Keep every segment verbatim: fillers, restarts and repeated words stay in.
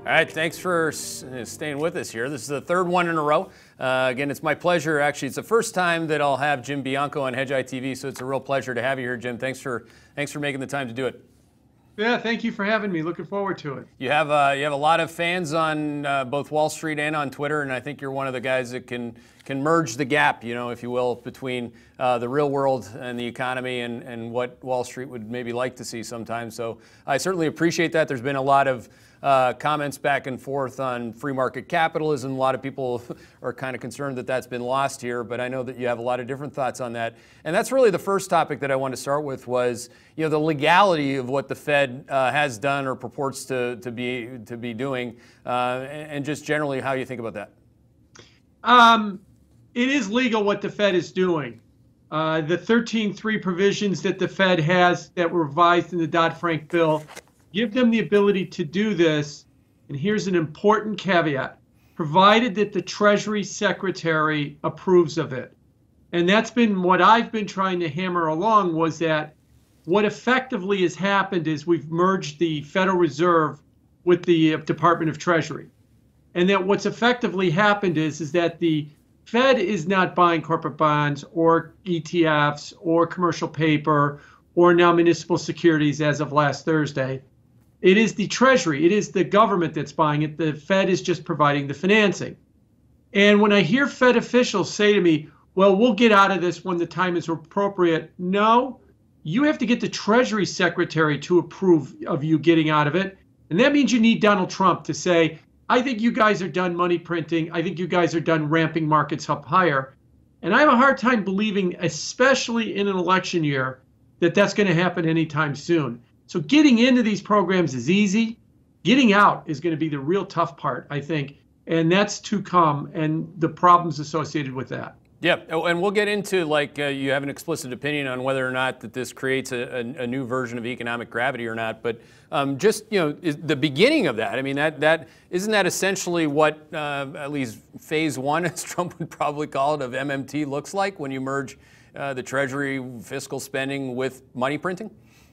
All right, thanks for staying with us here. This is the third one in a row. Uh, again, it's my pleasure. Actually, it's the first time that I'll have Jim Bianco on Hedgeye T V, so it's a real pleasure to have you here, Jim. Thanks for thanks for making the time to do it. Yeah, thank you for having me. Looking forward to it. You have uh, you have a lot of fans on uh, both Wall Street and on Twitter, and I think you're one of the guys that can can merge the gap, you know, if you will, between uh, the real world and the economy and, and what Wall Street would maybe like to see sometimes. So I certainly appreciate that. There's been a lot of uh, comments back and forth on free market capitalism. A lot of people are kind of concerned that that's been lost here, but I know that you have a lot of different thoughts on that. And that's really the first topic that I want to start with was, you know, the legality of what the Fed uh, has done or purports to, to be to be doing, uh, and, and just generally how you think about that. Um, it is legal what the Fed is doing. Uh, the thirteen three provisions that the Fed has that were revised in the Dodd-Frank bill give them the ability to do this. And here's an important caveat: provided that the Treasury Secretary approves of it. And that's been what I've been trying to hammer along, was that what effectively has happened is we've merged the Federal Reserve with the Department of Treasury. And that what's effectively happened is, is that the Fed is not buying corporate bonds or E T Fs or commercial paper or now municipal securities as of last Thursday. It is the Treasury. It is the government that's buying it. The Fed is just providing the financing. And when I hear Fed officials say to me, well, we'll get out of this when the time is appropriate. No, you have to get the Treasury Secretary to approve of you getting out of it. And that means you need Donald Trump to say, I think you guys are done money printing. I think you guys are done ramping markets up higher. And I have a hard time believing, especially in an election year, that that's going to happen anytime soon. So getting into these programs is easy. Getting out is going to be the real tough part, I think. And that's to come, and the problems associated with that. Yeah, and we'll get into, like, uh, you have an explicit opinion on whether or not that this creates a, a, a new version of economic gravity or not. But um, just, you know, is the beginning of that, I mean, that that isn't that essentially what uh, at least phase one, as Trump would probably call it, of M M T looks like when you merge uh, the Treasury fiscal spending with money printing?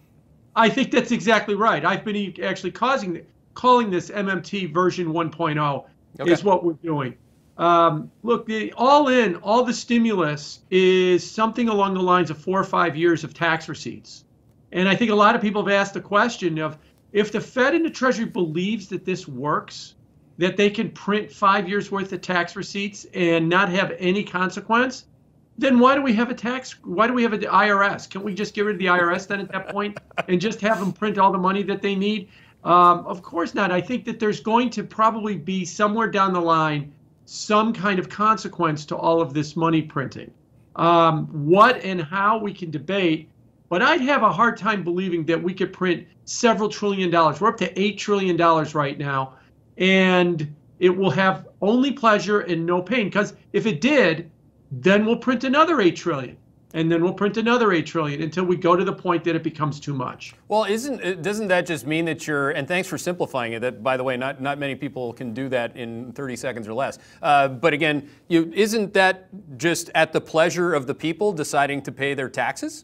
I think that's exactly right. I've been actually causing calling this M M T version one point oh okay. is what we're doing. Um, look, the all in, all the stimulus is something along the lines of four or five years of tax receipts. And I think a lot of people have asked the question of, if the Fed and the Treasury believes that this works, that they can print five years worth of tax receipts and not have any consequence, then why do we have a tax? Why do we have an I R S? Can't we just get rid of the I R S then at that point and just have them print all the money that they need? Um, of course not. I think that there's going to probably be somewhere down the line some kind of consequence to all of this money printing. Um, what and how we can debate, but I'd have a hard time believing that we could print several trillion dollars. We're up to eight trillion dollars right now, and it will have only pleasure and no pain, because if it did, then we'll print another eight trillion. And then we'll print another eight trillion until we go to the point that it becomes too much. Well, isn't doesn't that just mean that you're, and thanks for simplifying it, that, by the way, not, not many people can do that in thirty seconds or less. Uh, but again, you, isn't that just at the pleasure of the people deciding to pay their taxes?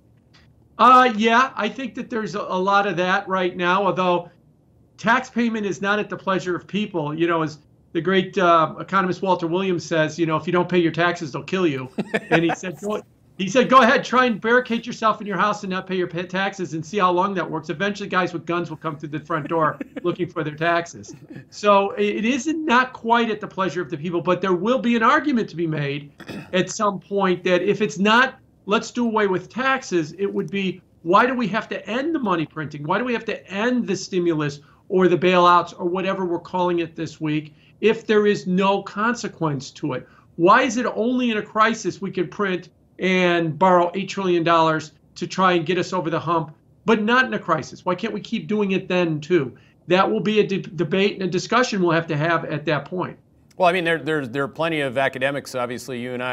Uh, yeah, I think that there's a, a lot of that right now, although tax payment is not at the pleasure of people. You know, as the great uh, economist Walter Williams says, you know, if you don't pay your taxes, they'll kill you. And he said, go, he said, go ahead, try and barricade yourself in your house and not pay your taxes and see how long that works. Eventually, guys with guns will come through the front door looking for their taxes. So it isn't not quite at the pleasure of the people, but there will be an argument to be made at some point that if it's not, let's do away with taxes, it would be, why do we have to end the money printing? Why do we have to end the stimulus or the bailouts or whatever we're calling it this week if there is no consequence to it? Why is it only in a crisis we can print and borrow eight trillion dollars to try and get us over the hump, but not in a crisis? Why can't we keep doing it then too? That will be a de debate and a discussion we'll have to have at that point. Well, I mean, there, there, there are plenty of academics, obviously, you and I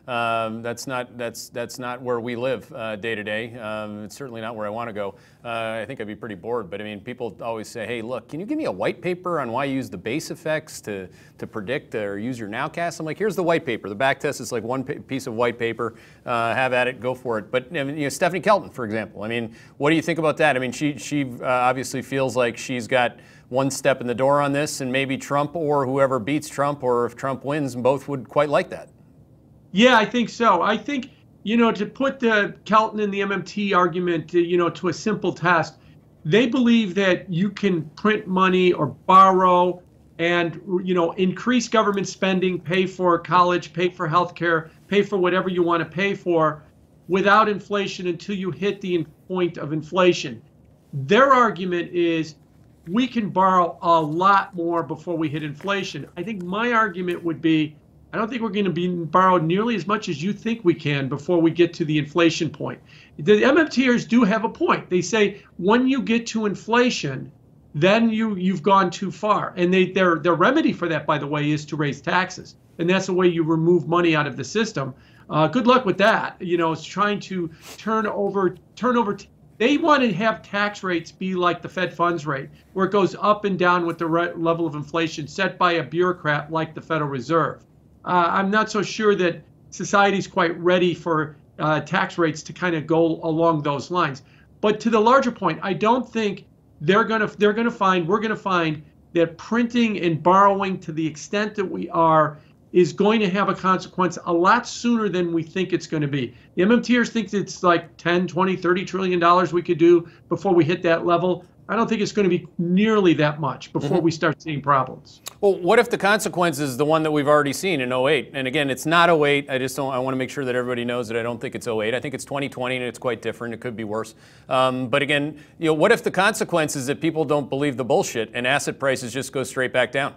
Um, that's not that's that's not where we live uh, day to day. Um, it's certainly not where I want to go. Uh, I think I'd be pretty bored. But I mean, people always say, "Hey, look, can you give me a white paper on why you use the base effects to to predict or use your nowcast?" I'm like, "Here's the white paper. The back test is like one piece of white paper. Uh, have at it, go for it." But I mean, you know, Stephanie Kelton, for example. I mean, what do you think about that? I mean, she she uh, obviously feels like she's got one step in the door on this, and maybe Trump or whoever beats Trump, or if Trump wins, both would quite like that. Yeah, I think so. I think, you know, to put the Kelton and the M M T argument, to, you know, to a simple test, they believe that you can print money or borrow and, you know, increase government spending, pay for college, pay for healthcare, pay for whatever you want to pay for without inflation until you hit the point of inflation. Their argument is we can borrow a lot more before we hit inflation. I think my argument would be, I don't think we're going to be borrowed nearly as much as you think we can before we get to the inflation point. The M M Ters do have a point. They say when you get to inflation, then you you've gone too far. And they their their remedy for that, by the way, is to raise taxes. And that's the way you remove money out of the system. Uh, good luck with that. You know, it's trying to turn over turn over. T- they want to have tax rates be like the Fed funds rate, where it goes up and down with the re- level of inflation set by a bureaucrat like the Federal Reserve. Uh, I'm not so sure that society's quite ready for uh, tax rates to kind of go along those lines. But to the larger point, I don't think they're gonna they're gonna find we're gonna find that printing and borrowing to the extent that we are is going to have a consequence a lot sooner than we think it's going to be. The M M Ters think it's like ten, twenty, thirty trillion dollars we could do before we hit that level. I don't think it's going to be nearly that much before mm-hmm. we start seeing problems. Well, what if the consequence is the one that we've already seen in oh eight? And again, it's not oh eight. I just don't, I want to make sure that everybody knows that I don't think it's oh eight. I think it's twenty twenty and it's quite different. It could be worse. Um, but again, you know, what if the consequence is that people don't believe the bullshit and asset prices just go straight back down?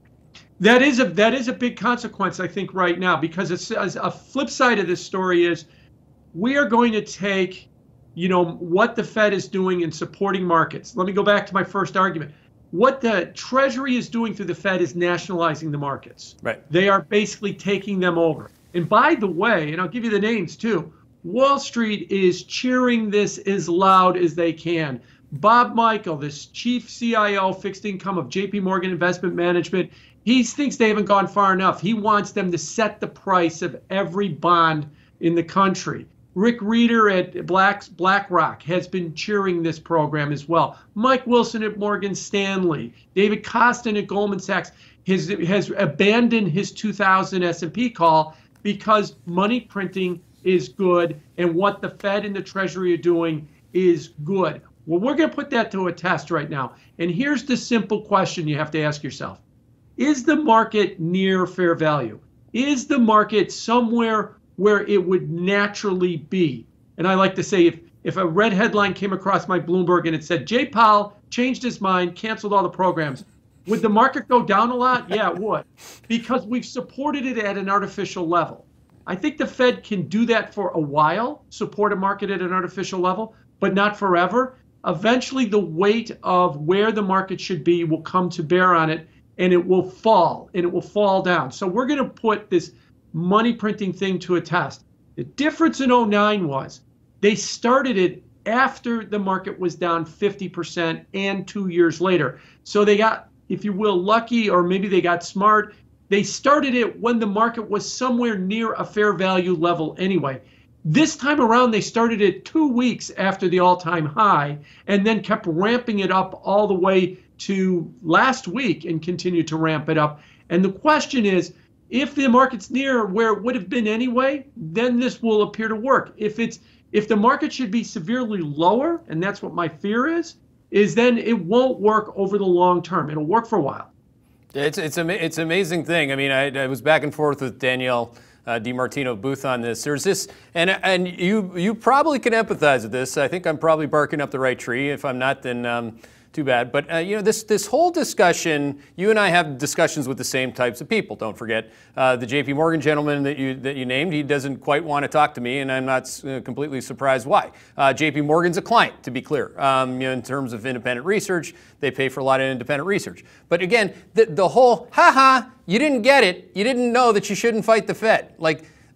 That is a that is a big consequence, I think, right now, because it's, a flip side of this story is we are going to take, you know, what the Fed is doing in supporting markets. Let me go back to my first argument. What the Treasury is doing through the Fed is nationalizing the markets. Right. They are basically taking them over. And by the way, and I'll give you the names too, Wall Street is cheering this as loud as they can. Bob Michael, this chief C I O fixed income of J P Morgan Investment Management, he thinks they haven't gone far enough. He wants them to set the price of every bond in the country. Rick Reeder at Black, BlackRock has been cheering this program as well. Mike Wilson at Morgan Stanley, David Kostin at Goldman Sachs has, has abandoned his two thousand S and P call because money printing is good and what the Fed and the Treasury are doing is good. Well, we're going to put that to a test right now. And here's the simple question you have to ask yourself. Is the market near fair value? Is the market somewhere where it would naturally be? And I like to say, if, if a red headline came across my Bloomberg and it said, Jay Powell changed his mind, canceled all the programs, would the market go down a lot? Yeah, it would, because we've supported it at an artificial level. I think the Fed can do that for a while, support a market at an artificial level, but not forever. Eventually, the weight of where the market should be will come to bear on it, and it will fall, and it will fall down. So we're going to put this money printing thing to a test. The difference in oh nine was they started it after the market was down fifty percent and two years later. So they got, if you will, lucky, or maybe they got smart. They started it when the market was somewhere near a fair value level anyway. This time around, they started it two weeks after the all-time high and then kept ramping it up all the way to last week and continued to ramp it up. And the question is, if the market's near where it would have been anyway, then this will appear to work. If it's if the market should be severely lower, and that's what my fear is, is then it won't work over the long term. It'll work for a while. It's it's ama- it's an amazing thing. I mean, I, I was back and forth with Danielle uh, DiMartino Booth on this. There's this, and and you you probably can empathize with this. I think I'm probably barking up the right tree. If I'm not, then um, too bad. But uh, you know, this this whole discussion, you and I have discussions with the same types of people. Don't forget uh, the J P Morgan gentleman that you that you named. He doesn't quite want to talk to me, and I'm not uh, completely surprised why. Uh, J P Morgan's a client, to be clear. Um, you know, in terms of independent research, they pay for a lot of independent research. But again, the the whole ha ha, you didn't get it. You didn't know that you shouldn't fight the Fed. Like,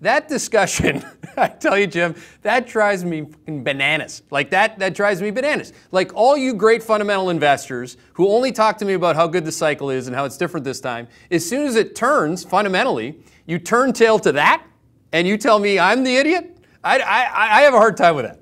that discussion, I tell you, Jim, that drives me fucking bananas. Like that, that drives me bananas. Like all you great fundamental investors who only talk to me about how good the cycle is and how it's different this time, as soon as it turns fundamentally, you turn tail to that and you tell me I'm the idiot? I, I, I have a hard time with that.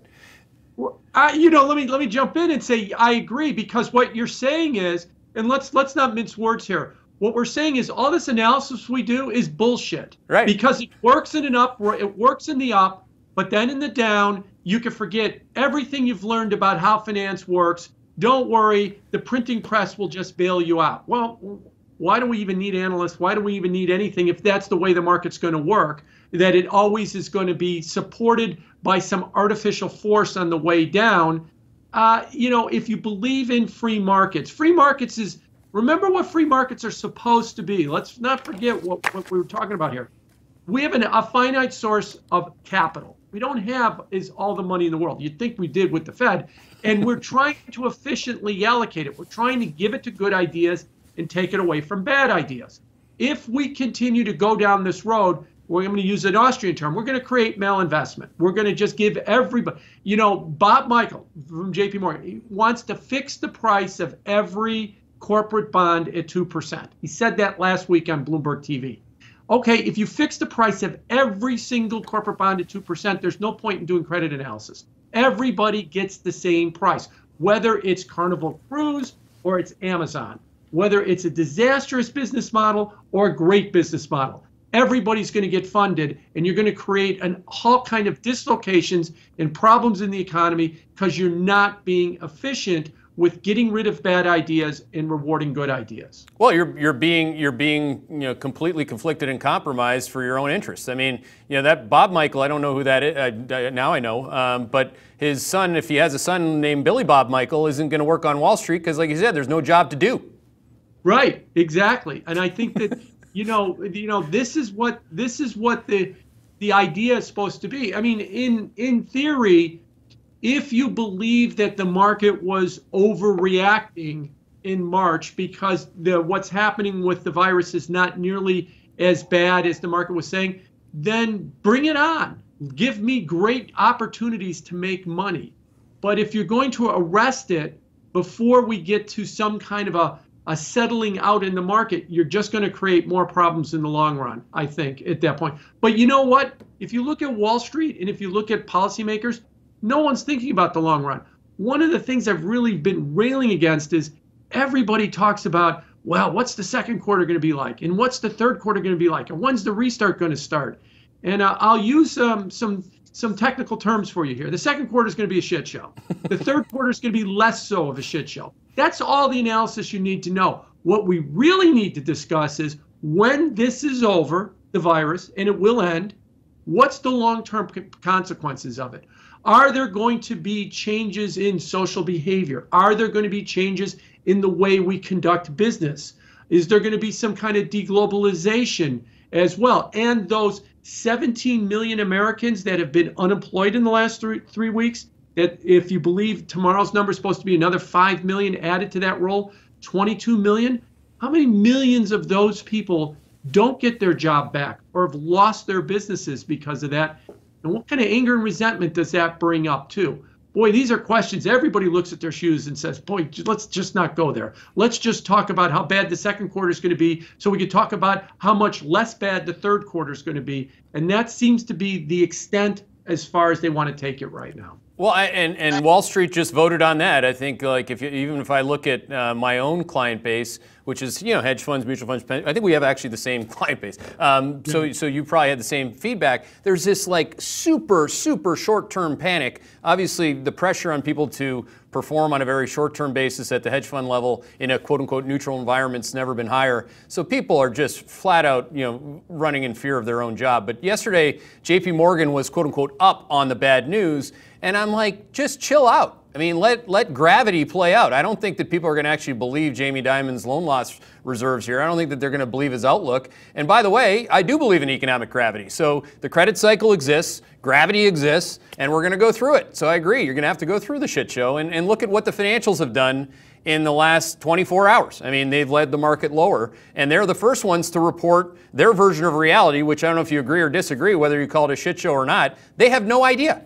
Uh, you know, let me let me jump in and say I agree, because what you're saying is, and let's let's not mince words here. What we're saying is all this analysis we do is bullshit. Right. Because it works in an up, it works in the up, but then in the down, you can forget everything you've learned about how finance works. Don't worry, the printing press will just bail you out. Well, why do we even need analysts? Why do we even need anything if that's the way the market's going to work? That it always is going to be supported by some artificial force on the way down. Uh, you know, if you believe in free markets, free markets is, remember what free markets are supposed to be. Let's not forget what, what we were talking about here. We have an, a finite source of capital. We don't have is all the money in the world. You'd think we did with the Fed. And we're trying to efficiently allocate it. We're trying to give it to good ideas and take it away from bad ideas. If we continue to go down this road, we're going to use an Austrian term, we're going to create malinvestment. We're going to just give everybody, you know, Bob Michel from J P Morgan, he wants to fix the price of every corporate bond at two percent. He said that last week on Bloomberg T V. Okay, if you fix the price of every single corporate bond at two percent, there's no point in doing credit analysis. Everybody gets the same price, whether it's Carnival Cruise or it's Amazon, whether it's a disastrous business model or a great business model. Everybody's going to get funded, and you're going to create an all kind of dislocations and problems in the economy because you're not being efficient with getting rid of bad ideas and rewarding good ideas. Well, you're you're being you're being you know completely conflicted and compromised for your own interests. I mean, you know that Bob Michel, I don't know who that is. Uh, now I know, um, but his son, if he has a son named Billy Bob Michel, isn't going to work on Wall Street because, like you said, there's no job to do. Right, exactly, and I think that. You know, you know, this is what this is what the the idea is supposed to be. I mean, in in theory, if you believe that the market was overreacting in March because the what's happening with the virus is not nearly as bad as the market was saying, then bring it on. Give me great opportunities to make money. But if you're going to arrest it before we get to some kind of a a settling out in the market, you're just going to create more problems in the long run, I think, at that point. But you know what? If you look at Wall Street and if you look at policymakers, no one's thinking about the long run. One of the things I've really been railing against is everybody talks about, well, what's the second quarter going to be like? And what's the third quarter going to be like? And when's the restart going to start? And uh, I'll use um, some some technical terms for you here. The second quarter is going to be a shit show. The third quarter is going to be less so of a shit show. That's all the analysis you need to know. What we really need to discuss is when this is over, the virus, and it will end, what's the long-term consequences of it? Are there going to be changes in social behavior? Are there going to be changes in the way we conduct business? Is there going to be some kind of deglobalization as well? And those seventeen million Americans that have been unemployed in the last three, three weeks, that if you believe tomorrow's number is supposed to be another five million added to that roll, twenty-two million, how many millions of those people don't get their job back or have lost their businesses because of that? And what kind of anger and resentment does that bring up too? Boy, these are questions. Everybody looks at their shoes and says, boy, let's just not go there. Let's just talk about how bad the second quarter is going to be so we can talk about how much less bad the third quarter is going to be. And that seems to be the extent as far as they want to take it right now. Well, I, and, and Wall Street just voted on that. I think, like, if you, even if I look at uh, my own client base, which is, you know, hedge funds, mutual funds, I think we have actually the same client base. Um, so, mm-hmm. so you probably had the same feedback. There's this like super, super short-term panic. Obviously, the pressure on people to perform on a very short-term basis at the hedge fund level in a quote-unquote neutral environment's never been higher. So people are just flat out, you know, running in fear of their own job. But yesterday, J P Morgan was quote-unquote up on the bad news. And I'm like, just chill out. I mean, let let gravity play out. I don't think that people are going to actually believe Jamie Dimon's loan loss reserves here. I don't think that they're going to believe his outlook. And by the way, I do believe in economic gravity. So the credit cycle exists, gravity exists, and we're going to go through it. So I agree. You're going to have to go through the shit show and, and look at what the financials have done in the last twenty-four hours. I mean, they've led the market lower, and they're the first ones to report their version of reality, which I don't know if you agree or disagree, whether you call it a shit show or not. They have no idea.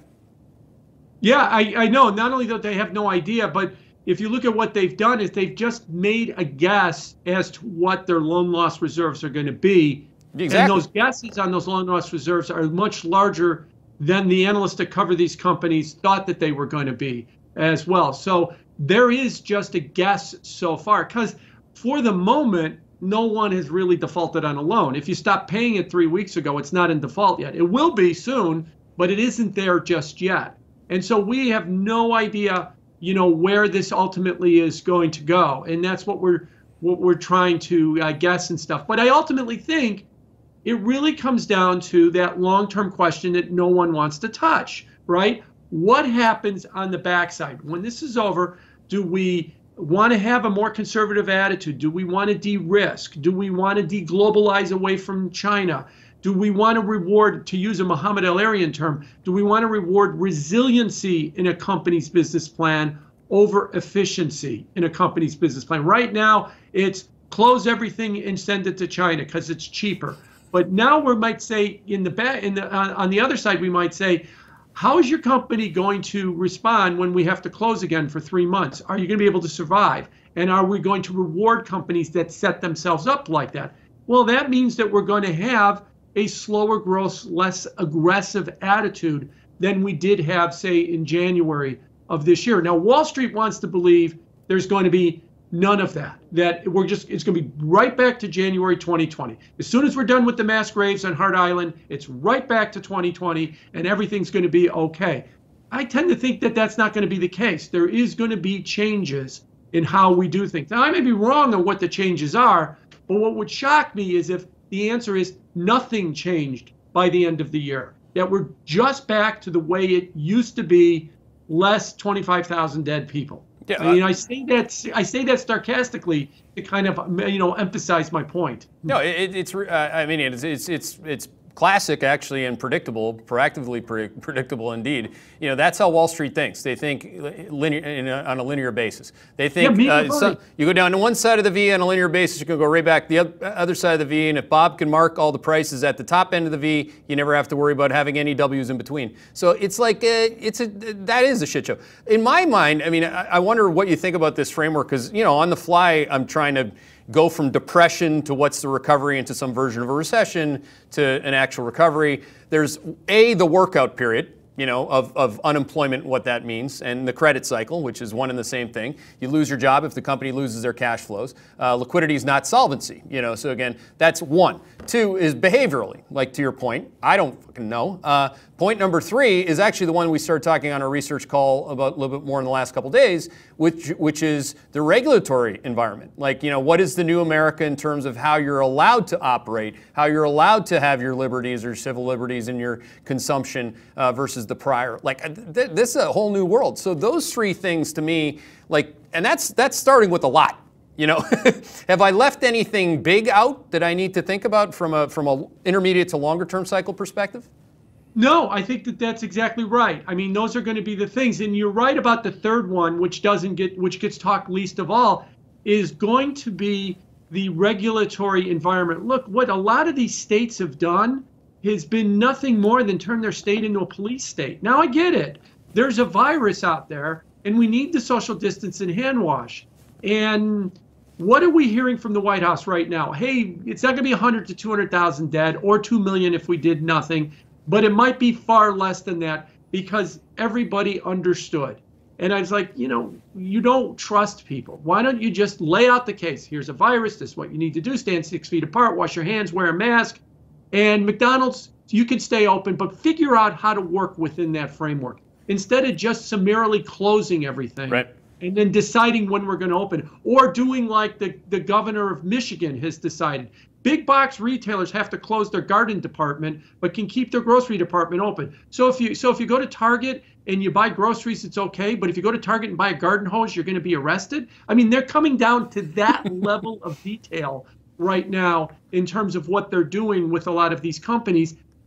Yeah, I, I know. Not only that they have no idea, but if you look at what they've done is they've just made a guess as to what their loan loss reserves are going to be. Exactly. And those guesses on those loan loss reserves are much larger than the analysts that cover these companies thought that they were going to be as well. So there is just a guess so far, because for the moment, no one has really defaulted on a loan. If you stopped paying it three weeks ago, it's not in default yet. It will be soon, but it isn't there just yet. And so we have no idea, you know, where this ultimately is going to go. And that's what we're what we're trying to uh, guess and stuff. But I ultimately think it really comes down to that long-term question that no one wants to touch, right? What happens on the backside? When this is over, do we want to have a more conservative attitude? Do we want to de-risk? Do we want to de-globalize away from China? Do we want to reward, to use a Muhammad El-Arian term, do we want to reward resiliency in a company's business plan over efficiency in a company's business plan? Right now, it's close everything and send it to China because it's cheaper. But now we might say, in the back, in the on, on the other side, we might say, how is your company going to respond when we have to close again for three months? Are you going to be able to survive? And are we going to reward companies that set themselves up like that? Well, that means that we're going to have a slower growth, less aggressive attitude than we did have, say, in January of this year. Now, Wall Street wants to believe there's going to be none of that, that we're just, it's going to be right back to January twenty twenty. As soon as we're done with the mass graves on Hart Island, it's right back to twenty twenty and everything's going to be okay. I tend to think that that's not going to be the case. There is going to be changes in how we do things. Now, I may be wrong on what the changes are, but what would shock me is if the answer is nothing changed by the end of the year, that we're just back to the way it used to be, less twenty-five thousand dead people. Yeah, I mean, I say that I say that sarcastically to kind of, you know, emphasize my point. No, it, it's. Uh, I mean, it's it's it's it's classic, actually, and predictable, proactively pre- predictable indeed. You know, that's how Wall Street thinks. They think linear in a, on a linear basis. They think yeah, uh, so, you go down to one side of the V on a linear basis, you can go right back to the other side of the V, and if Bob can mark all the prices at the top end of the V, you never have to worry about having any W's in between. So it's like a, it's a that is a shit show. In my mind, I mean, I, I wonder what you think about this framework, because you know, on the fly, I'm trying to go from depression to what's the recovery into some version of a recession to an actual recovery. There's A, the workout period, you know, of, of unemployment, what that means, and the credit cycle, which is one and the same thing. You lose your job if the company loses their cash flows. Uh, liquidity is not solvency, you know, so again, that's one. Two is behaviorally, like to your point, I don't fucking know. Uh, point number three is actually the one we started talking on our research call about a little bit more in the last couple of days, which which is the regulatory environment. Like, you know, what is the new America in terms of how you're allowed to operate, how you're allowed to have your liberties or civil liberties in your consumption uh, versus the prior. Like, th- this is a whole new world. So those three things to me, like, and that's that's starting with a lot. You know, have I left anything big out that I need to think about from a from a intermediate to longer term cycle perspective? No, I think that that's exactly right. I mean, those are going to be the things, and you're right about the third one, which doesn't get, which gets talked least of all, is going to be the regulatory environment. Look, what a lot of these states have done has been nothing more than turn their state into a police state. Now I get it. There's a virus out there, and we need the social distance and hand wash. And what are we hearing from the White House right now? Hey, it's not going to be one hundred to two hundred thousand dead or two million if we did nothing, but it might be far less than that because everybody understood. And I was like, you know, you don't trust people. Why don't you just lay out the case? Here's a virus. This is what you need to do. Stand six feet apart, wash your hands, wear a mask. And McDonald's, you can stay open, but figure out how to work within that framework instead of just summarily closing everything. Right. And then deciding when we're going to open, or doing like the, the governor of Michigan has decided. Big box retailers have to close their garden department, but can keep their grocery department open. So if you so if you go to Target and you buy groceries, it's okay. But if you go to Target and buy a garden hose, you're going to be arrested. I mean, they're coming down to that level of detail right now in terms of what they're doing with a lot of these companies.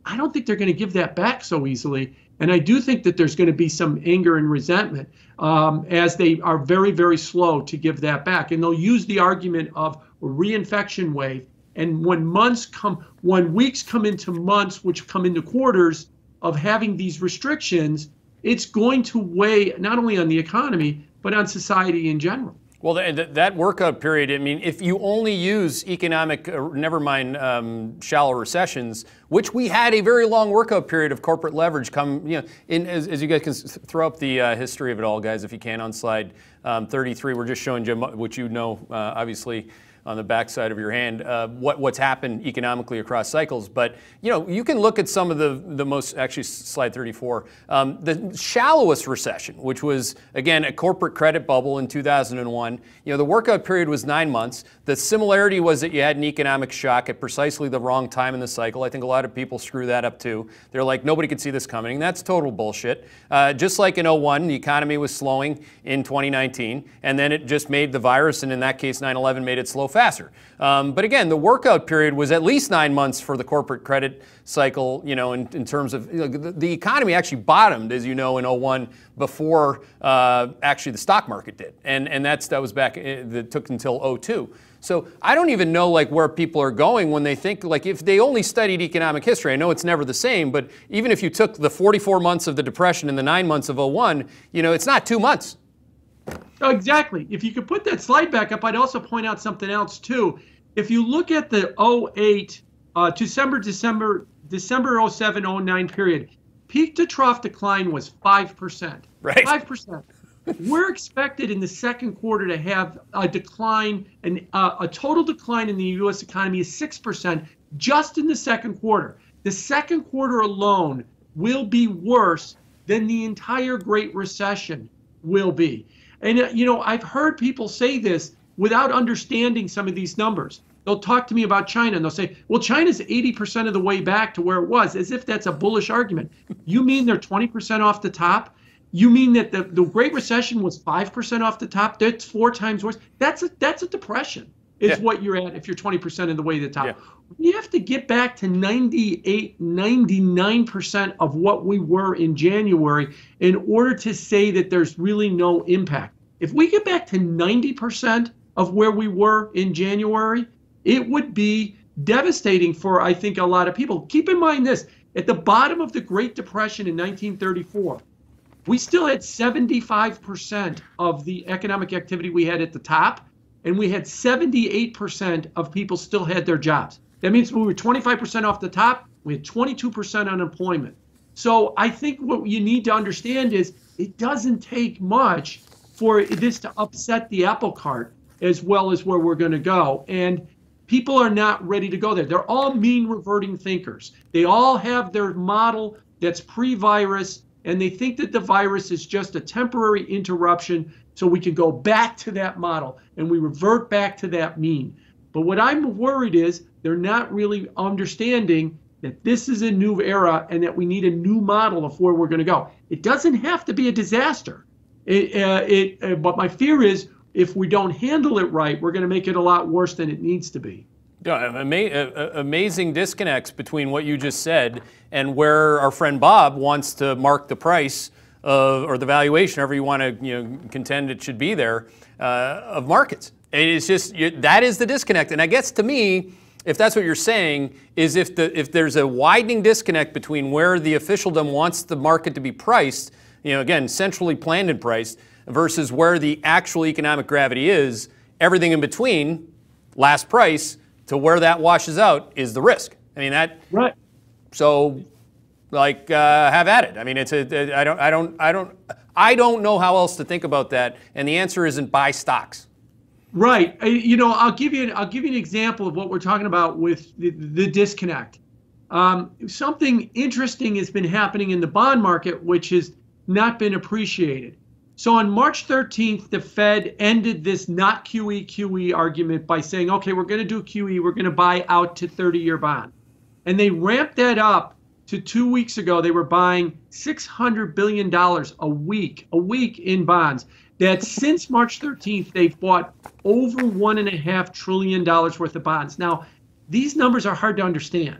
I don't think they're going to give that back so easily. And I do think that there's going to be some anger and resentment um, as they are very, very slow to give that back. And they'll use the argument of a reinfection wave. And when months come, when weeks come into months, which come into quarters of having these restrictions, it's going to weigh not only on the economy, but on society in general. Well, that, that workout period, I mean, if you only use economic, uh, never mind um, shallow recessions, which we had a very long workout period of corporate leverage come, you know, in, as, as you guys can throw up the uh, history of it all, guys, if you can, on slide um, thirty-three. We're just showing Jim, which you know, uh, obviously, on the backside of your hand, uh, what, what's happened economically across cycles. But, you know, you can look at some of the, the most, actually slide thirty-four, um, the shallowest recession, which was, again, a corporate credit bubble in two thousand one. You know, the workout period was nine months. The similarity was that you had an economic shock at precisely the wrong time in the cycle. I think a lot of people screw that up too. They're like, nobody could see this coming. That's total bullshit. Uh, just like in oh one, the economy was slowing in twenty nineteen, and then it just made the virus, and in that case, nine eleven made it slow faster. Um, but again, the workout period was at least nine months for the corporate credit cycle, you know, in, in terms of, you know, the, the economy actually bottomed, as you know, in oh one before uh, actually the stock market did. And, and that's, that was back, that took until oh two. So I don't even know like where people are going when they think, like, if they only studied economic history. I know it's never the same, but even if you took the forty-four months of the Depression and the nine months of oh one, you know, it's not two months. Oh, exactly. If you could put that slide back up, I'd also point out something else too. If you look at the oh eight, uh, December, December, December oh seven, oh nine period, peak to trough decline was five percent. Right. five percent. We're expected in the second quarter to have a decline, and uh, a total decline in the U S economy is six percent just in the second quarter. The second quarter alone will be worse than the entire Great Recession will be. And, uh, you know, I've heard people say this without understanding some of these numbers. They'll talk to me about China and they'll say, well, China's eighty percent of the way back to where it was, as if that's a bullish argument. You mean they're twenty percent off the top? You mean that the, the Great Recession was five percent off the top? That's four times worse. That's a, that's a depression is yeah. what you're at if you're twenty percent of the way to the top. Yeah. We have to get back to ninety-eight, ninety-nine percent of what we were in January in order to say that there's really no impact. If we get back to ninety percent of where we were in January, it would be devastating for, I think, a lot of people. Keep in mind this, at the bottom of the Great Depression in nineteen thirty-four, we still had seventy-five percent of the economic activity we had at the top, and we had seventy-eight percent of people still had their jobs. That means we were twenty-five percent off the top, we had twenty-two percent unemployment. So I think what you need to understand is it doesn't take much for this to upset the apple cart as well as where we're going to go. And people are not ready to go there. They're all mean reverting thinkers. They all have their model that's pre-virus, and they think that the virus is just a temporary interruption so we can go back to that model and we revert back to that mean. But what I'm worried is they're not really understanding that this is a new era and that we need a new model of where we're going to go. It doesn't have to be a disaster. It, uh, it, uh, but my fear is if we don't handle it right, we're going to make it a lot worse than it needs to be. Yeah, ama- amazing disconnects between what you just said and where our friend Bob wants to mark the price of, or the valuation, however you want to, you know, contend it should be there, uh, of markets. And it's just, you, that is the disconnect. And I guess to me, if that's what you're saying, is if the if there's a widening disconnect between where the officialdom wants the market to be priced, you know, again, centrally planned and priced, versus where the actual economic gravity is, everything in between, last price, to where that washes out is the risk. I mean, that, right. So, like, uh, have at it. I mean, it's a, I don't, I don't, I don't, I don't know how else to think about that. And the answer isn't buy stocks. Right. You know, I'll give you an, I'll give you an example of what we're talking about with the, the disconnect. Um, something interesting has been happening in the bond market, which has not been appreciated. So on March thirteenth, the Fed ended this not Q E, Q E argument by saying, okay, we're going to do Q E, we're going to buy out to thirty-year bond. And they ramped that up to two weeks ago. They were buying six hundred billion dollars a week, a week in bonds. That since March thirteenth, they've bought over one and a half trillion dollars worth of bonds. Now, these numbers are hard to understand.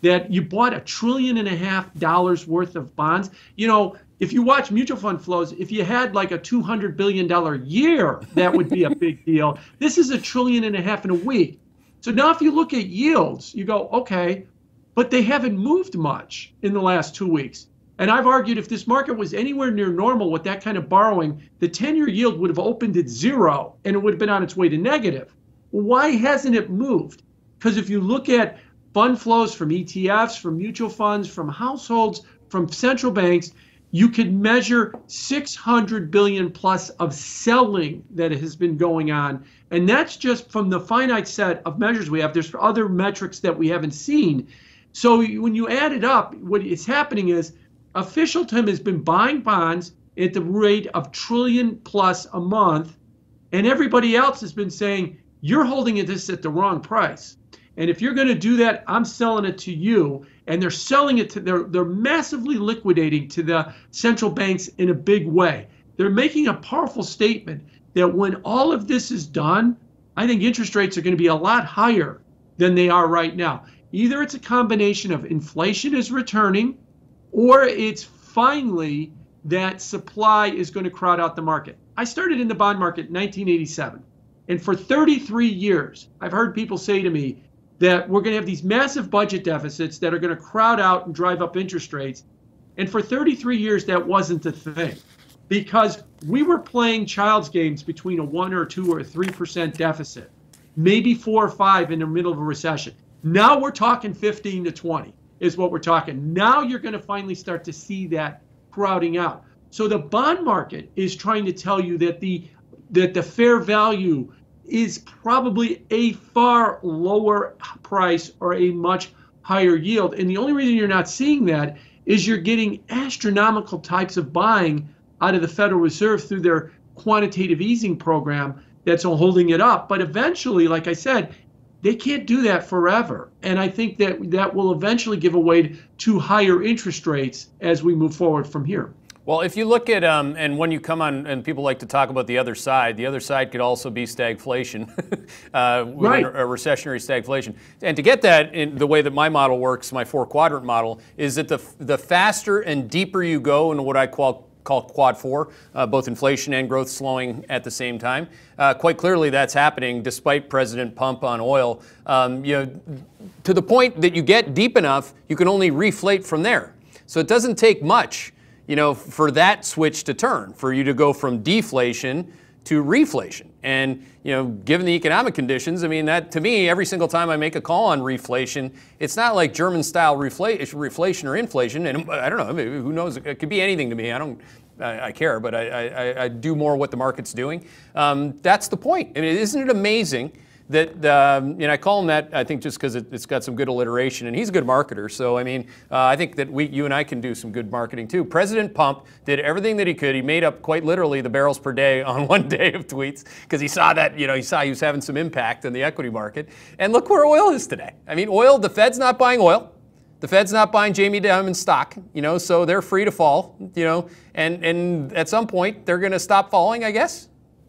that you bought a trillion and a half dollars worth of bonds. You know, if you watch mutual fund flows, if you had like a two hundred billion dollars year, that would be a big deal. This is a trillion and a half in a week. So now if you look at yields, you go, okay, but they haven't moved much in the last two weeks. And I've argued if this market was anywhere near normal with that kind of borrowing, the ten-year yield would have opened at zero and it would have been on its way to negative. Why hasn't it moved? Because if you look at fund flows from E T Fs, from mutual funds, from households, from central banks, you could measure six hundred billion plus of selling that has been going on. And that's just from the finite set of measures we have. There's other metrics that we haven't seen. So when you add it up, what is happening is Officialton has been buying bonds at the rate of trillion plus a month, and everybody else has been saying, you're holding it this at the wrong price. And if you're going to do that, I'm selling it to you. And they're selling it to, they're, they're massively liquidating to the central banks in a big way. They're making a powerful statement that when all of this is done, I think interest rates are going to be a lot higher than they are right now. Either it's a combination of inflation is returning, or it's finally that supply is going to crowd out the market. I started in the bond market in nineteen eighty-seven. And for thirty-three years, I've heard people say to me that we're going to have these massive budget deficits that are going to crowd out and drive up interest rates. And for thirty-three years, that wasn't the thing, because we were playing child's games between a one or two or three percent deficit, maybe four or five in the middle of a recession. Now we're talking fifteen to twenty is what we're talking. Now you're going to finally start to see that crowding out. So the bond market is trying to tell you that the that the fair value is probably a far lower price or a much higher yield. And the only reason you're not seeing that is you're getting astronomical types of buying out of the Federal Reserve through their quantitative easing program that's holding it up. But eventually, like I said, they can't do that forever. And I think that that will eventually give way to higher interest rates as we move forward from here. Well, if you look at, um, and when you come on, and people like to talk about the other side, the other side could also be stagflation, uh, right. a recessionary stagflation. And to get that, in the way that my model works, my four quadrant model, is that the the faster and deeper you go into what I call call quad four, uh, both inflation and growth slowing at the same time. Uh, quite clearly, that's happening despite President Pump on oil. Um, you know, to the point that you get deep enough, you can only reflate from there. So it doesn't take much, you know, for that switch to turn, for you to go from deflation to reflation. And, you know, given the economic conditions, I mean, that to me, every single time I make a call on reflation, it's not like German style refla- reflation or inflation. And I don't know, I mean, who knows? It could be anything to me. I don't, I, I care, but I, I, I do more what the market's doing. Um, that's the point. I mean, isn't it amazing that, um, and I call him that, I think, just because it, it's got some good alliteration, and he's a good marketer. So, I mean, uh, I think that we, you and I can do some good marketing too. President Pump did everything that he could. He made up quite literally the barrels per day on one day of tweets because he saw that, you know, he saw he was having some impact in the equity market. And look where oil is today. I mean, oil, the Fed's not buying oil. The Fed's not buying Jamie Dimon stock, you know, so they're free to fall, you know, and, and at some point they're going to stop falling, I guess.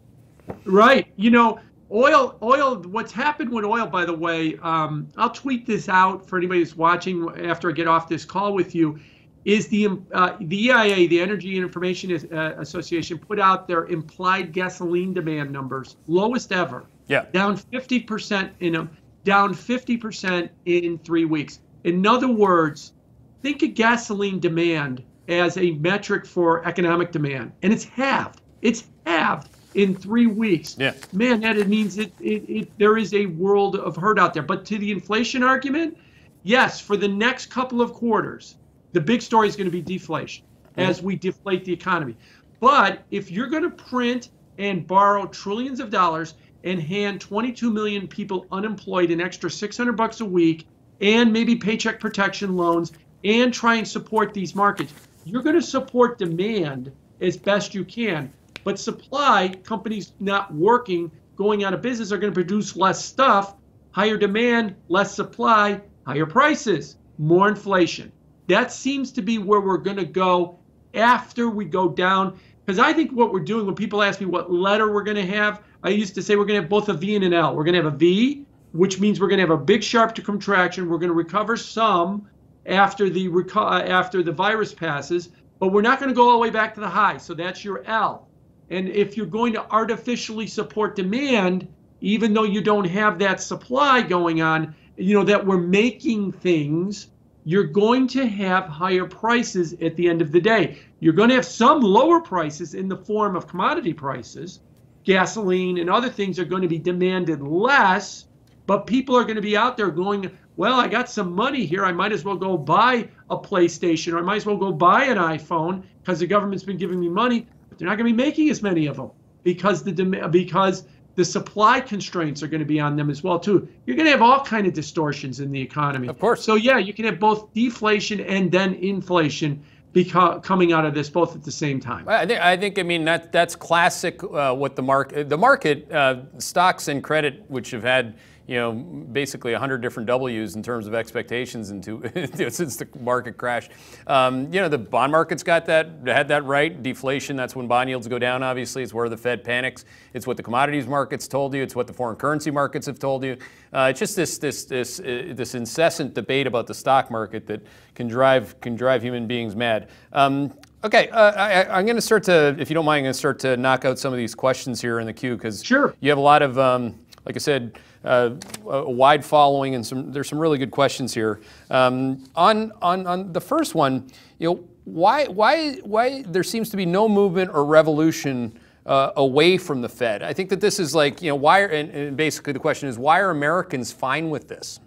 Right. You know, Oil, oil. What's happened with oil, by the way, um, I'll tweet this out for anybody who's watching after I get off this call with you, is the uh, the E I A, the Energy Information Association, put out their implied gasoline demand numbers, lowest ever. Yeah. Down fifty percent in a, down fifty percent in three weeks. In other words, think of gasoline demand as a metric for economic demand, and it's halved. It's halved in three weeks. Yeah. Man, that it means it, it, it there is a world of hurt out there. But to the inflation argument, yes, for the next couple of quarters, the big story is going to be deflation mm-hmm. as we deflate the economy. But if you're going to print and borrow trillions of dollars and hand twenty-two million people unemployed an extra six hundred bucks a week, and maybe paycheck protection loans, and try and support these markets, you're going to support demand as best you can. But supply, companies not working, going out of business, are going to produce less stuff, higher demand, less supply, higher prices, more inflation. That seems to be where we're going to go after we go down. Because I think what we're doing, when people ask me what letter we're going to have, I used to say we're going to have both a V and an L. We're going to have a V, which means we're going to have a big sharp contraction. We're going to recover some after the reco- after the virus passes, but we're not going to go all the way back to the high. So that's your L. And if you're going to artificially support demand, even though you don't have that supply going on, you know, that we're making things, you're going to have higher prices at the end of the day. You're going to have some lower prices in the form of commodity prices. Gasoline and other things are going to be demanded less, but people are going to be out there going, well, I got some money here. I might as well go buy a PlayStation, or I might as well go buy an iPhone because the government's been giving me money. But they're not going to be making as many of them because the because the supply constraints are going to be on them as well too. You're going to have all kind of distortions in the economy. Of course. So yeah, you can have both deflation and then inflation because coming out of this both at the same time. I think, I think, I mean, that that's classic. Uh, what the market, the market, uh, stocks and credit, which have had, you know, basically a hundred different W's in terms of expectations into since the market crashed. Um, you know, the bond market's got that, had that right. Deflation, that's when bond yields go down, obviously. It's where the Fed panics. It's what the commodities markets told you. It's what the foreign currency markets have told you. Uh, it's just this this this uh, this incessant debate about the stock market that can drive can drive human beings mad. Um, Okay, uh, I, I'm going to start to, if you don't mind, I'm going to start to knock out some of these questions here in the queue because sure. You have a lot of, um, like I said, uh, a wide following, and some there's some really good questions here. Um, on on on the first one, you know, why why why there seems to be no movement or revolution uh, away from the Fed? I think that this is like, you know, why? Are, and, and basically the question is, why are Americans fine with this?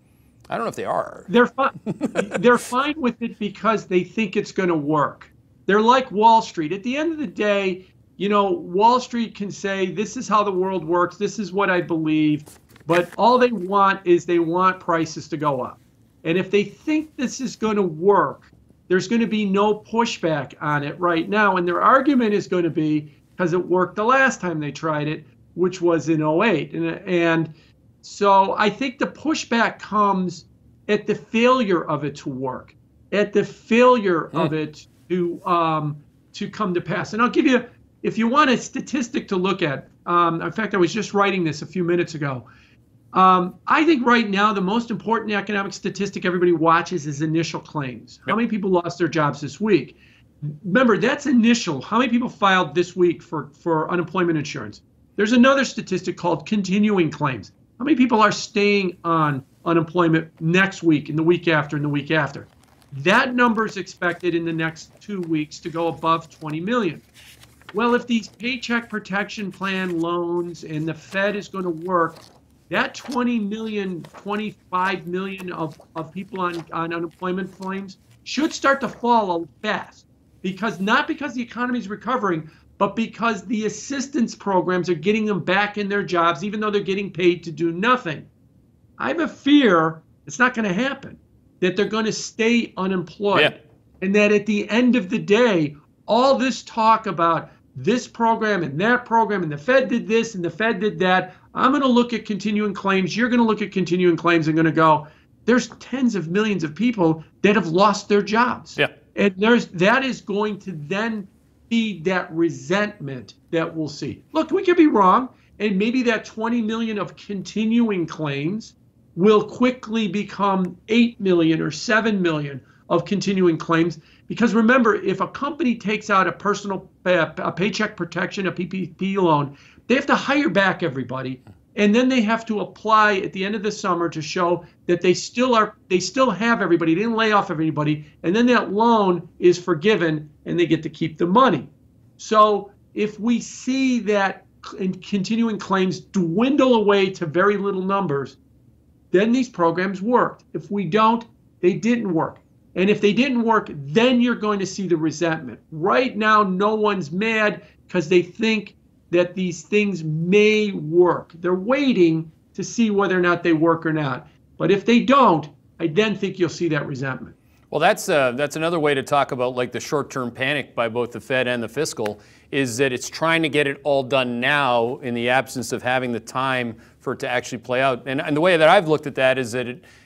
I don't know if they are. They're fine. They're fine with it because they think it's going to work. They're like Wall Street. At the end of the day, you know, Wall Street can say, this is how the world works. This is what I believe. But all they want is they want prices to go up. And if they think this is going to work, there's going to be no pushback on it right now. And their argument is going to be because it worked the last time they tried it, which was in oh eight. And, and so I think the pushback comes at the failure of it to work, at the failure mm. of it to um, to come to pass. And I'll give you, if you want a statistic to look at, um, in fact, I was just writing this a few minutes ago. Um, I think right now the most important economic statistic everybody watches is initial claims. Yep. How many people lost their jobs this week? Remember, that's initial. How many people filed this week for, for unemployment insurance? There's another statistic called continuing claims. How many people are staying on unemployment next week and the week after and the week after? That number is expected in the next two weeks to go above twenty million. Well, if these Paycheck Protection Plan loans and the Fed is going to work, that twenty million, twenty-five million of, of people on, on unemployment claims should start to fall fast. Because not because the economy is recovering, but because the assistance programs are getting them back in their jobs, even though they're getting paid to do nothing. I have a fear it's not going to happen, that they're going to stay unemployed. Yeah. And that at the end of the day, all this talk about this program and that program and the Fed did this and the Fed did that, I'm going to look at continuing claims. You're going to look at continuing claims and going to go, there's tens of millions of people that have lost their jobs. Yeah. And there's that is going to then feed that resentment that we'll see. Look, we could be wrong. And maybe that twenty million of continuing claims will quickly become eight million or seven million of continuing claims. Because remember, if a company takes out a personal uh, a paycheck protection, a P P P loan, they have to hire back everybody. And then they have to apply at the end of the summer to show that they still are, they still have everybody, they didn't lay off everybody. And then that loan is forgiven and they get to keep the money. So if we see that continuing claims dwindle away to very little numbers, then these programs worked. If we don't, they didn't work. And if they didn't work, then you're going to see the resentment. Right now, no one's mad because they think that these things may work. They're waiting to see whether or not they work or not. But if they don't, I then think you'll see that resentment. Well, that's uh, that's another way to talk about like the short-term panic by both the Fed and the fiscal, is that it's trying to get it all done now in the absence of having the time for it to actually play out. And, and the way that I've looked at that is that it,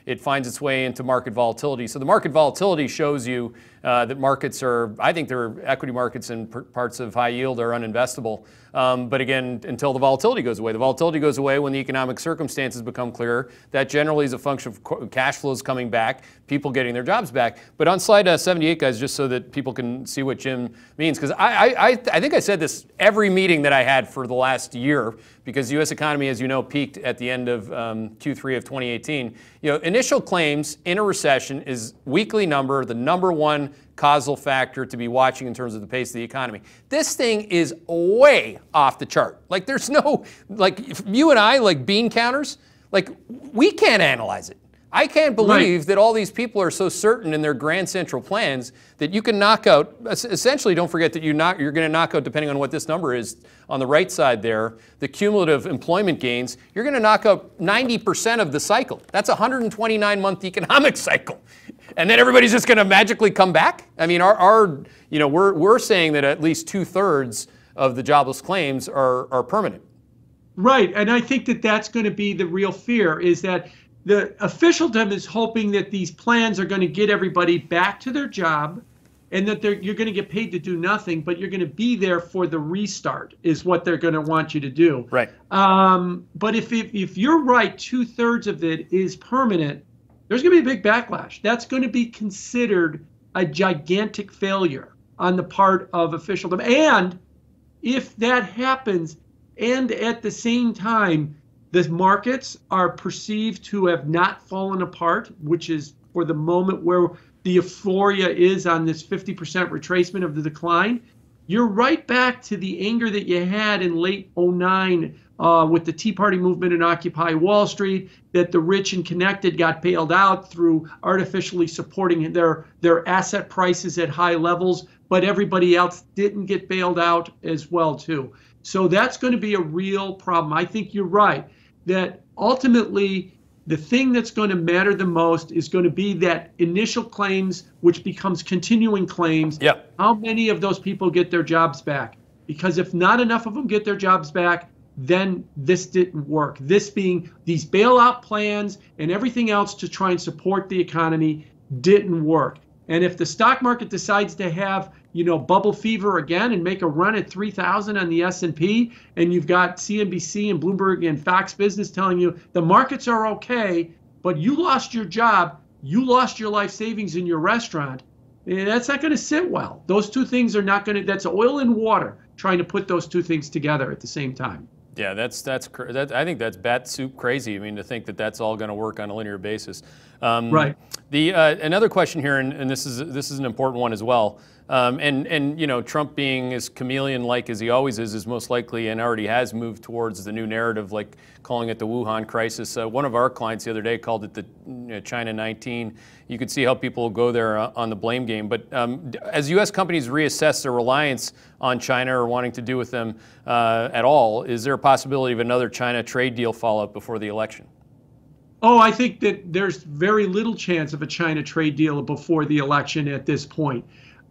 it finds its way into market volatility. So the market volatility shows you uh, that markets are, I think their equity markets and parts of high yield are uninvestable. Um, but again, until the volatility goes away. The volatility goes away when the economic circumstances become clearer. That generally is a function of cash flows coming back, people getting their jobs back. But on slide uh, seventy-eight, guys, just so that people can see what Jim means, because I, I, I think I said this every meeting that I had for the last year, because the U S economy, as you know, peaked at the end of um, Q three of twenty eighteen. You know, initial claims in a recession is weekly number, the number one causal factor to be watching in terms of the pace of the economy. This thing is way off the chart. Like there's no, like if you and I, like bean counters, like we can't analyze it. I can't believe right. that all these people are so certain in their grand central plans that you can knock out, essentially don't forget that you knock, you're going to knock out, depending on what this number is on the right side there, the cumulative employment gains, you're going to knock out ninety percent of the cycle. That's a one hundred twenty-nine month economic cycle. And then everybody's just going to magically come back? I mean, our, our you know, we're, we're saying that at least two thirds of the jobless claims are, are permanent. Right, and I think that that's going to be the real fear, is that the officialdom is hoping that these plans are going to get everybody back to their job and that they're, you're going to get paid to do nothing, but you're going to be there for the restart is what they're going to want you to do. Right. Um, but if, if, if you're right, two thirds of it is permanent, there's going to be a big backlash. That's going to be considered a gigantic failure on the part of officialdom. And if that happens, and at the same time, the markets are perceived to have not fallen apart, which is for the moment where the euphoria is on this fifty percent retracement of the decline. You're right back to the anger that you had in late oh nine uh, with the Tea Party movement and Occupy Wall Street, that the rich and connected got bailed out through artificially supporting their, their asset prices at high levels, but everybody else didn't get bailed out as well, too. So that's going to be a real problem. I think you're right that ultimately the thing that's going to matter the most is going to be that initial claims, which becomes continuing claims. Yep. How many of those people get their jobs back? Because if not enough of them get their jobs back, then this didn't work. This being these bailout plans and everything else to try and support the economy didn't work. And if the stock market decides to have, you know, bubble fever again and make a run at three thousand on the S and P, and you've got C N B C and Bloomberg and Fox Business telling you the markets are okay, but you lost your job, you lost your life savings in your restaurant, that's not going to sit well. Those two things are not going to, that's oil and water, trying to put those two things together at the same time. Yeah, that's that's that, I think that's bat soup crazy. I mean, to think that that's all going to work on a linear basis. Um, right. The uh, another question here, and, and this is this is an important one as well. Um, and and you know, Trump being as chameleon-like as he always is, is most likely and already has moved towards the new narrative, like calling it the Wuhan crisis. Uh, one of our clients the other day called it the you know, China nineteen. You could see how people go there uh, on the blame game. But um, as U S companies reassess their reliance on China or wanting to do with them uh, at all, is there a possibility of another China trade deal fallout before the election? Oh, I think that there's very little chance of a China trade deal before the election at this point.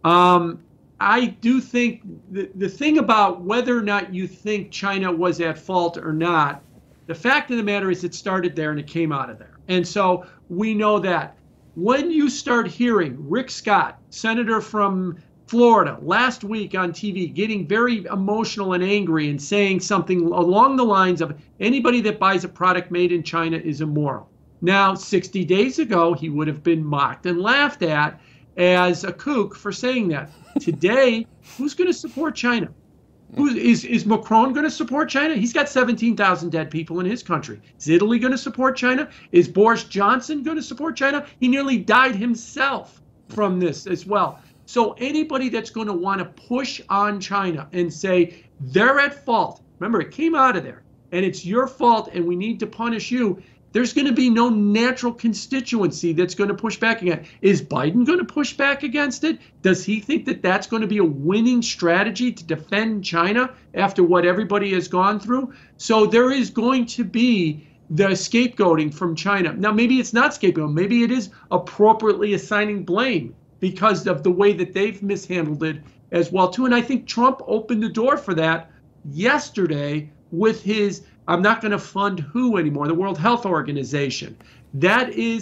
Um, I do think the, the thing about whether or not you think China was at fault or not, the fact of the matter is it started there and it came out of there. And so we know that. When you start hearing Rick Scott, senator from Florida, last week on T V, getting very emotional and angry and saying something along the lines of anybody that buys a product made in China is immoral. Now, sixty days ago, he would have been mocked and laughed at as a kook for saying that. Today, who's going to support China? Who, is, is Macron going to support China? He's got seventeen thousand dead people in his country. Is Italy going to support China? Is Boris Johnson going to support China? He nearly died himself from this as well. So anybody that's going to want to push on China and say they're at fault, remember it came out of there, and it's your fault and we need to punish you, there's going to be no natural constituency that's going to push back against it. Is Biden going to push back against it? Does he think that that's going to be a winning strategy to defend China after what everybody has gone through? So there is going to be the scapegoating from China. Now, maybe it's not scapegoating. Maybe it is appropriately assigning blame because of the way that they've mishandled it as well, too. And I think Trump opened the door for that yesterday with his, I'm not going to fund W H O anymore, the World Health Organization. That is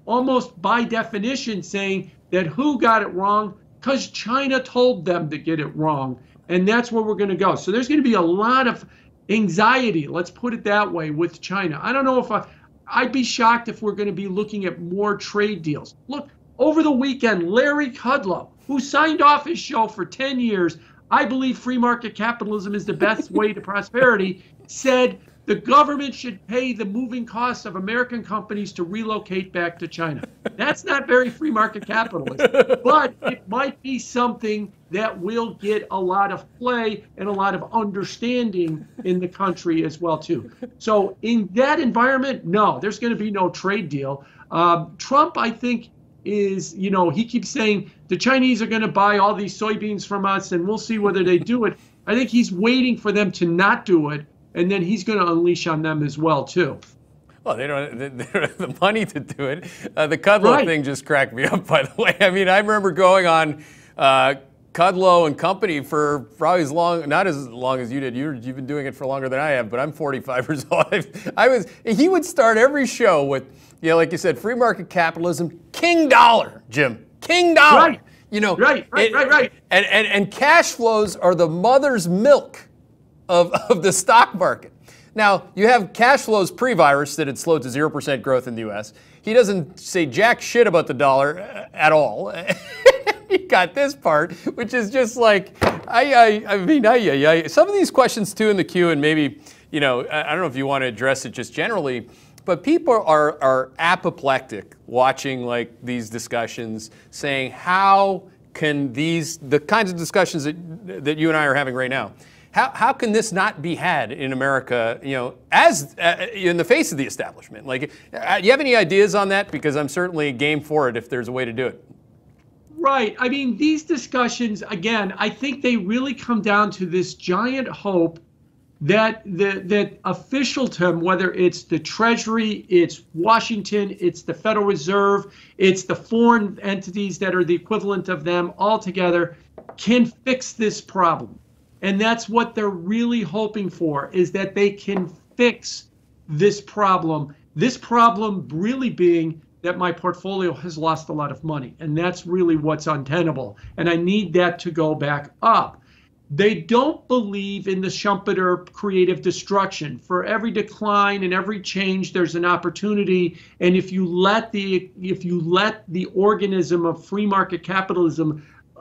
almost by definition saying that who got it wrong? Because China told them to get it wrong. And that's where we're going to go. So there's going to be a lot of anxiety, let's put it that way, with China. I don't know if I, I'd be shocked if we're going to be looking at more trade deals. Look, over the weekend, Larry Kudlow, who signed off his show for ten years, I believe free market capitalism is the best way to prosperity, said the government should pay the moving costs of American companies to relocate back to China. That's not very free market capitalist, but it might be something that will get a lot of play and a lot of understanding in the country as well, too. So in that environment, no, there's going to be no trade deal. Uh, Trump, I think, is, you know, he keeps saying the Chinese are going to buy all these soybeans from us and we'll see whether they do it. I think he's waiting for them to not do it, and then he's going to unleash on them as well, too. Well, they don't, they don't have the money to do it. Uh, the Kudlow Right. thing just cracked me up, by the way. I mean, I remember going on uh, Kudlow and Company for probably as long, not as long as you did. You, you've been doing it for longer than I have, but I'm forty-five years old. I was, he would start every show with, you know, like you said, free market capitalism, king dollar, Jim, king dollar. Right. You know, Right, right, it- right, right. And, and, and cash flows are the mother's milk of, of the stock market. Now, you have cash flows pre-virus that had slowed to zero percent growth in the U S. He doesn't say jack shit about the dollar uh, at all. He got this part, which is just like, I, I, I mean, I, I, I, some of these questions too in the queue, and maybe, you know, I, I don't know if you want to address it just generally, but people are, are apoplectic watching like these discussions, saying how can these, the kinds of discussions that, that you and I are having right now, How, how can this not be had in America, you know, as uh, in the face of the establishment? Like, uh, do you have any ideas on that? Because I'm certainly game for it if there's a way to do it. Right. I mean, these discussions, again, I think they really come down to this giant hope that the that officialdom, whether it's the Treasury, it's Washington, it's the Federal Reserve, it's the foreign entities that are the equivalent of them all together, can fix this problem. And that's what they're really hoping for, is that they can fix this problem. This problem really being that my portfolio has lost a lot of money. And that's really what's untenable. And I need that to go back up. They don't believe in the Schumpeter creative destruction. For every decline and every change, there's an opportunity. And if you let the if you let the organism of free market capitalism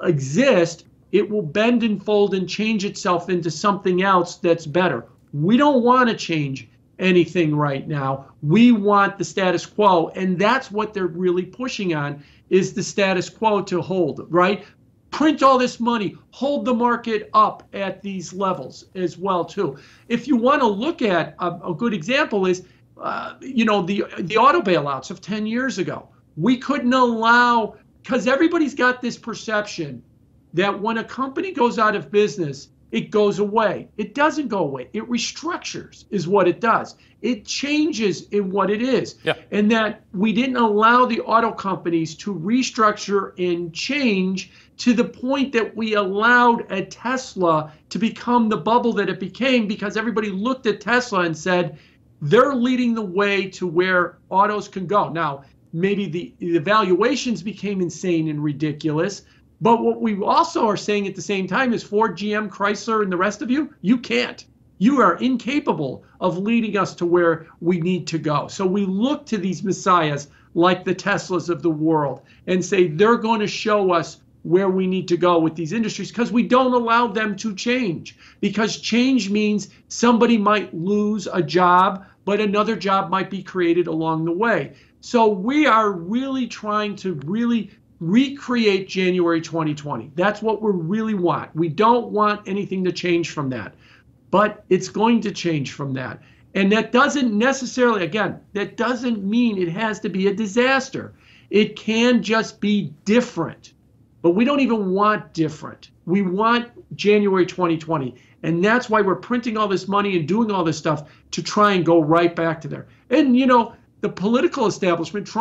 exist, it will bend and fold and change itself into something else that's better. We don't want to change anything right now. We want the status quo, and that's what they're really pushing on, is the status quo to hold, right? Print all this money, hold the market up at these levels as well, too. If you want to look at a, a good example is, uh, you know, the the auto bailouts of ten years ago. We couldn't allow, because everybody's got this perception that when a company goes out of business, it goes away. It doesn't go away. It restructures is what it does. It changes in what it is. Yeah. And that we didn't allow the auto companies to restructure and change to the point that we allowed a Tesla to become the bubble that it became, because everybody looked at Tesla and said, they're leading the way to where autos can go. Now, maybe the, the valuations became insane and ridiculous, but what we also are saying at the same time is Ford, G M, Chrysler, and the rest of you, you can't. You are incapable of leading us to where we need to go. So we look to these messiahs like the Teslas of the world and say they're going to show us where we need to go with these industries, because we don't allow them to change. Because change means somebody might lose a job, but another job might be created along the way. So we are really trying to really recreate January twenty twenty. That's what we really want. We don't want anything to change from that, but it's going to change from that. And that doesn't necessarily, again, that doesn't mean it has to be a disaster. It can just be different, but we don't even want different. We want January twenty twenty. And that's why we're printing all this money and doing all this stuff to try and go right back to there. And, you know, the political establishment, Trump,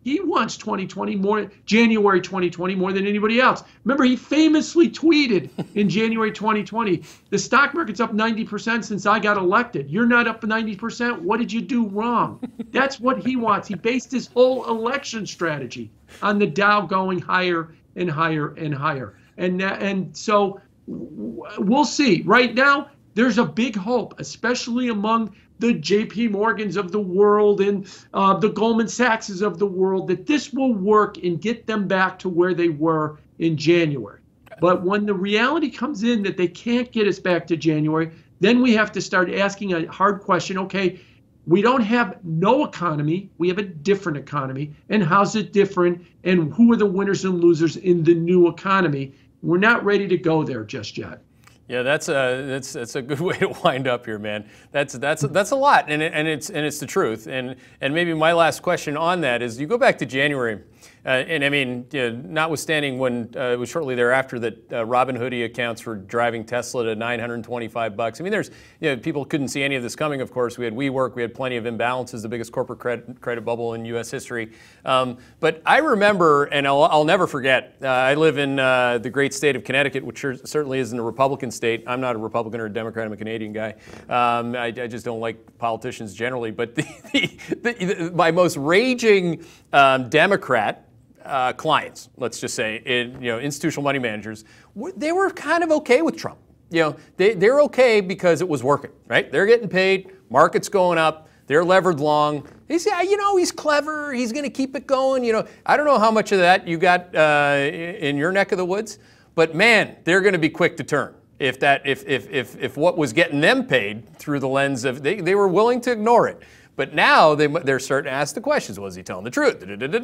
he wants twenty twenty more, January twenty twenty more than anybody else. Remember, he famously tweeted in January twenty twenty, the stock market's up ninety percent since I got elected. You're not up ninety percent. What did you do wrong? That's what he wants. He based his whole election strategy on the Dow going higher and higher and higher. And, and so we'll see. Right now, there's a big hope, especially among the J P Morgans of the world and uh, the Goldman Sachses of the world, that this will work and get them back to where they were in January. But when the reality comes in that they can't get us back to January, then we have to start asking a hard question. Okay, we don't have no economy. We have a different economy. And how's it different? And who are the winners and losers in the new economy? We're not ready to go there just yet. Yeah, that's a that's that's a good way to wind up here, man. That's that's that's a lot, and it, and it's and it's the truth. And and maybe my last question on that is, you go back to January, uh, and I mean, you know, notwithstanding when uh, it was shortly thereafter that uh, Robinhood accounts were driving Tesla to nine hundred twenty-five bucks. I mean, there's you know, people couldn't see any of this coming. Of course, we had WeWork, we had plenty of imbalances, the biggest corporate credit credit bubble in U S history. Um, but I remember, and I'll, I'll never forget. Uh, I live in uh, the great state of Connecticut, which sure, certainly isn't a Republican state. I'm not a Republican or a Democrat. I'm a Canadian guy. Um, I, I just don't like politicians generally. But the, the, the, the, my most raging um, Democrat uh, clients, let's just say, in, you know, institutional money managers, they were kind of okay with Trump. You know, they, they're okay because it was working, right? They're getting paid. Market's going up. They're levered long. They say, you know, he's clever. He's going to keep it going. You know, I don't know how much of that you got uh, in your neck of the woods, but man, they're going to be quick to turn. If that, if if if if what was getting them paid through the lens of they, they were willing to ignore it, but now they they're starting to ask the questions. Was he telling the truth?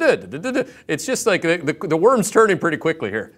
It's just like the, the the worm's turning pretty quickly here.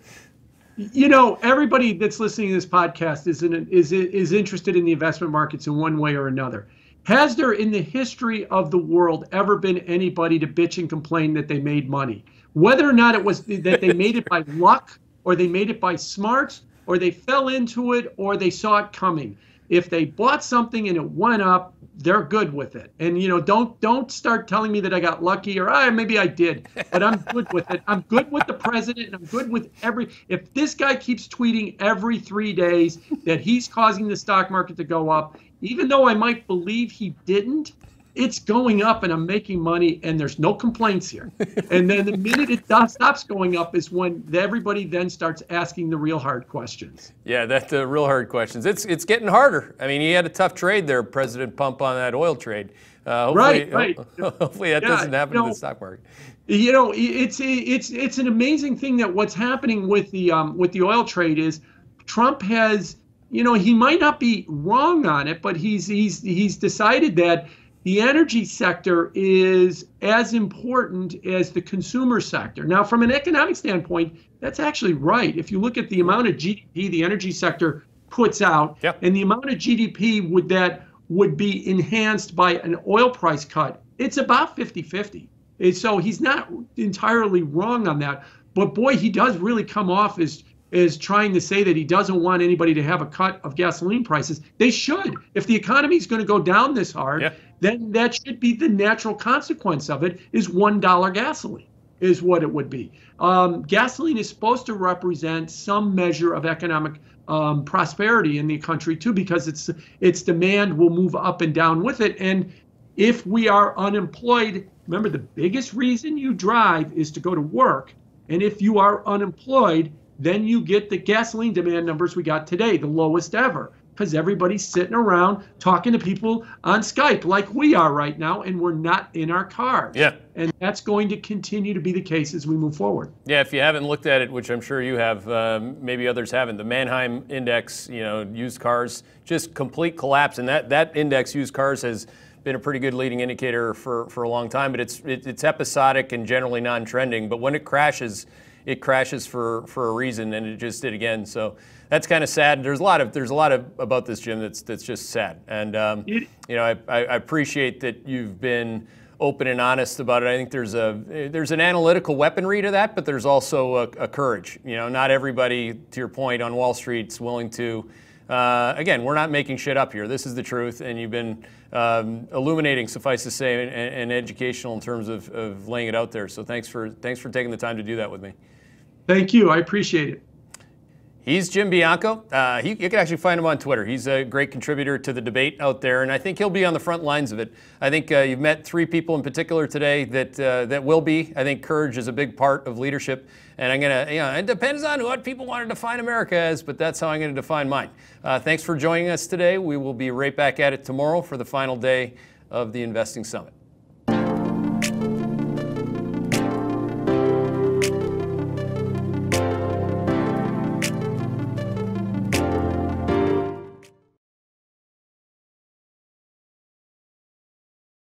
You know, everybody that's listening to this podcast is in, is is interested in the investment markets in one way or another. Has there in the history of the world ever been anybody to bitch and complain that they made money, whether or not it was that they made it by luck or they made it by smarts, or they fell into it, or they saw it coming? If they bought something and it went up, they're good with it. And you know, don't don't start telling me that I got lucky or ah, maybe I did, but I'm good with it. I'm good with the president, and I'm good with every. If this guy keeps tweeting every three days that he's causing the stock market to go up, even though I might believe he didn't, it's going up and I'm making money and there's no complaints here. And then the minute it does, stops going up is when everybody then starts asking the real hard questions. Yeah, that's the real hard questions. It's it's getting harder. I mean, he had a tough trade there, President Pump, on that oil trade. Uh, hopefully, right, right. Hopefully that yeah, doesn't happen you know, to the stock market. You know, it's it's it's an amazing thing that what's happening with the um, with the oil trade is Trump has, you know, he might not be wrong on it, but he's he's he's decided that the energy sector is as important as the consumer sector. Now, from an economic standpoint, that's actually right. If you look at the amount of G D P the energy sector puts out, yep, and the amount of G D P would that would be enhanced by an oil price cut, it's about fifty fifty. And so he's not entirely wrong on that. But boy, he does really come off as is trying to say that he doesn't want anybody to have a cut of gasoline prices. They should. If the economy is going to go down this hard, yeah, then that should be the natural consequence of it, is one dollar gasoline is what it would be. Um, gasoline is supposed to represent some measure of economic um, prosperity in the country too, because its its demand will move up and down with it. And if we are unemployed, remember the biggest reason you drive is to go to work. And if you are unemployed, then you get the gasoline demand numbers we got today, the lowest ever, because everybody's sitting around talking to people on Skype like we are right now, and we're not in our cars. Yeah. And that's going to continue to be the case as we move forward. Yeah, if you haven't looked at it, which I'm sure you have, um, maybe others haven't, the Manheim Index, you know, used cars, just complete collapse. And that, that index, used cars, has been a pretty good leading indicator for, for a long time, but it's, it, it's episodic and generally non-trending. But when it crashes, it crashes for, for a reason, and it just did again. So that's kind of sad. There's a lot of there's a lot of about this, Jim, that's that's just sad. And um, you know, I, I appreciate that you've been open and honest about it. I think there's a there's an analytical weaponry to that, but there's also a, a courage. You know, not everybody, to your point, on Wall Street is willing to Uh, again, we're not making shit up here. This is the truth, and you've been um, illuminating, suffice to say, and, and educational in terms of, of laying it out there. So thanks for thanks for taking the time to do that with me. Thank you. I appreciate it. He's Jim Bianco. Uh, he, you can actually find him on Twitter. He's a great contributor to the debate out there, and I think he'll be on the front lines of it. I think uh, you've met three people in particular today that uh, that will be. I think courage is a big part of leadership, and I'm gonna, you know, it depends on what people want to define America as, but that's how I'm going to define mine. Uh, thanks for joining us today. We will be right back at it tomorrow for the final day of the Investing Summit.